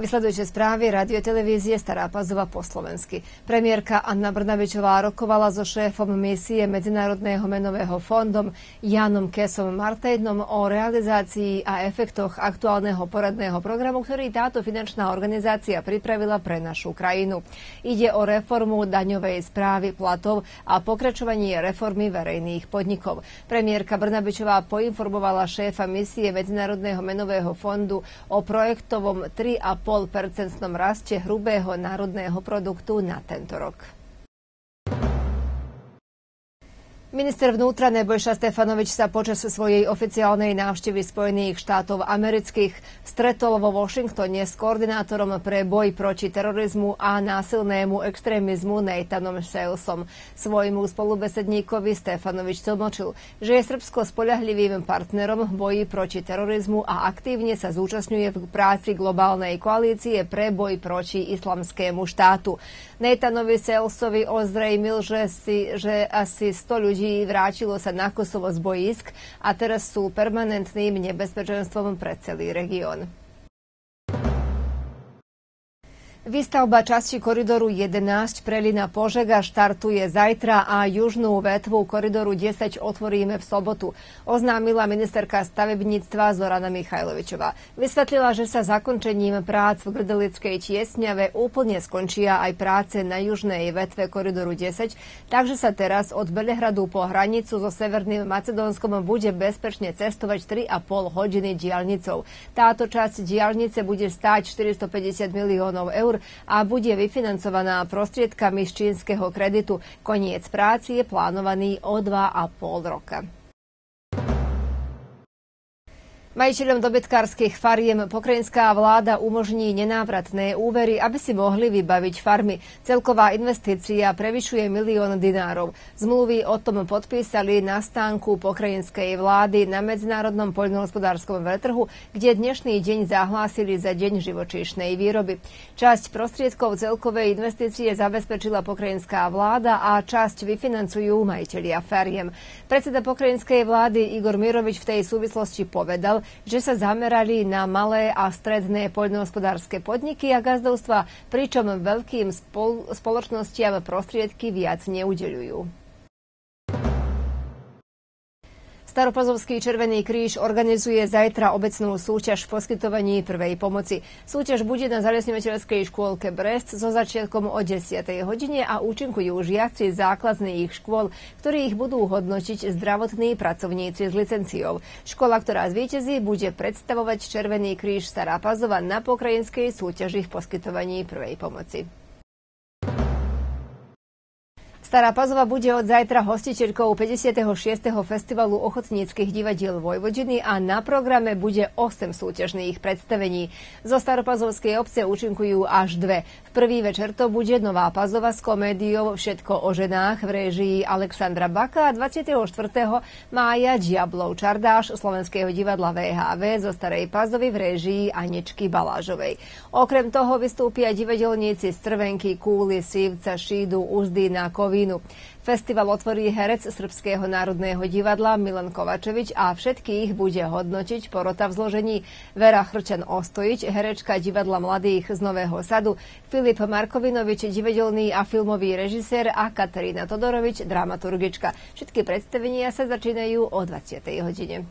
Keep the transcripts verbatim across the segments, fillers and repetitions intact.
Vysledujete správy radiotelevízie Stará Pazova po slovensky. Premiérka Anna Brnabičová rokovala so šéfom misie Medzinárodného menového fondom Jánom Kesom Martejnom o realizácii a efektoch aktuálneho poradného programu, ktorý táto finančná organizácia pripravila pre našu krajinu. Ide o reformu daňovej správy platov a pokračovanie reformy verejných podnikov. Premiérka Brnabičová poinformovala šéfa misie Medzinárodného menového fondu o projektovom tri a pol percentnom raste hrubého národného produktu na tento rok. Minister vnútra Nebojša Stefanovič sa počas svojej oficiálnej návštevy Spojených štátov amerických stretol vo Washingtone s koordinátorom pre boj proti terorizmu a násilnému extrémizmu Nathanom Salesom. Svojmu spolubesedníkovi Stefanovič tlmočil, že je Srbsko spoľahlivým partnerom v boji proti terorizmu a aktívne sa zúčastňuje v práci globálnej koalície pre boj proti islamskému štátu. Nathanovi Salesovi ozrejmil, že, si, že asi sto ľudí vrátilo sa na Kosovo z bojísk a teraz sú permanentným nebezpečenstvom pre celý región. Výstavba časti koridoru jedenásť Preľina-Požega štartuje zajtra a južnú vetvu koridoru desať otvoríme v sobotu, oznámila ministerka stavebníctva Zorana Michajlovičová. Vysvetlila, že sa zakončením prác v Grdelickej Tiesňave úplne skončia aj práce na južnej vetve koridoru desať, takže sa teraz od Belehradu po hranicu so Severným Macedónskom bude bezpečne cestovať tri a pol hodiny diaľnicou. Táto časť diaľnice bude stáť štyristopäťdesiat miliónov eur a bude vyfinancovaná prostriedkami z čínskeho kreditu. Koniec práci je plánovaný o dva a pol roka. Majiteľom dobytkárskych fariem pokrajinská vláda umožní nenávratné úvery, aby si mohli vybaviť farmy. Celková investícia prevyšuje milión dinárov. Zmluvy o tom podpísali na stánku pokrajinskej vlády na Medzinárodnom poľnohospodárskom veletrhu, kde dnešný deň zahlásili za deň živočíšnej výroby. Časť prostriedkov celkovej investície zabezpečila pokrajinská vláda a časť vyfinancujú majitelia fariem. Predseda pokrajinskej vlády Igor Mirovič v tej súvislosti povedal, že sa zamerali na malé a stredné poľnohospodárske podniky a gazdovstva, pričom veľkým spol- spoločnostiam prostriedky viac neudeľujú. Staropazovský Červený kríž organizuje zajtra obecnú súťaž v poskytovaní prvej pomoci. Súťaž bude na zalesňovateľskej škôlke Brest so začiatkom o desiatej hodine a účinkujú žiaci základných škôl, ktorých budú hodnotiť zdravotní pracovníci s licenciou. Škola, ktorá zvíťazí, bude predstavovať Červený kríž Stará Pazova na pokrajinskej súťaži v poskytovaní prvej pomoci. Stará Pazova bude od zajtra hostiteľkou päťdesiateho šiesteho festivalu ochotníckych divadiel Vojvodiny a na programe bude osem súťažných predstavení. Zo staropazovskej obce účinkujú až dve. V prvý večer to bude Nová Pazova s komédiou Všetko o ženách v réžii Alexandra Baka a dvadsiateho štvrtého mája Diablov čardáš Slovenského divadla vé há vé zo Starej Pazovy v réžii Aničky Balážovej. Okrem toho vystúpia divadelníci z Trvenky, Kúly, Sívca, Šídu, Uzdy na Kovi. Festival otvorí herec Srbského národného divadla Milan Kovačevič a všetkých bude hodnotiť porota v zložení Vera Chrčan-Ostojič, herečka divadla Mladých z Nového Sadu, Filip Markovinovič, divadelný a filmový režisér a Katarína Todorovič, dramaturgička. Všetky predstavenia sa začínajú o dvadsiatej hodine.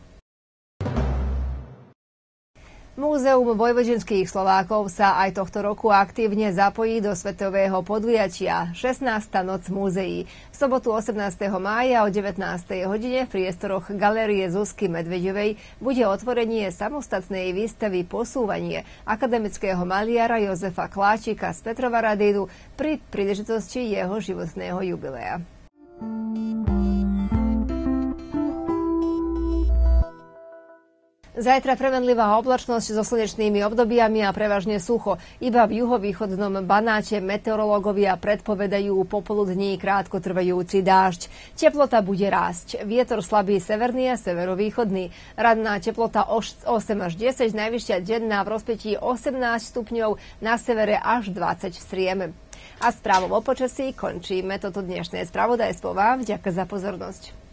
Múzeum vojvodinských Slovákov sa aj tohto roku aktívne zapojí do svetového podujatia šestnásta noc múzeí. V sobotu osemnásteho mája o devätnástej hodine v priestoroch Galérie Zuzky Medveďovej bude otvorenie samostatnej výstavy Posúvanie akademického maliara Jozefa Kláčika z Petrova Radínu pri príležitosti jeho životného jubilea. Zajtra premenlivá oblačnosť so slnečnými obdobiami a prevažne sucho. Iba v juhovýchodnom Banáte meteorológovia predpovedajú popoludní krátkotrvajúci dážď. Teplota bude rásť. Vietor slabý severný a severovýchodný. Ranná teplota osem až desať, najvyššia denná v rozpätí osemnásť stupňov, na severe až dvadsať v Strieme. A správou o počasí končíme toto dnešné spravodajstvo. Vám vďaka za pozornosť.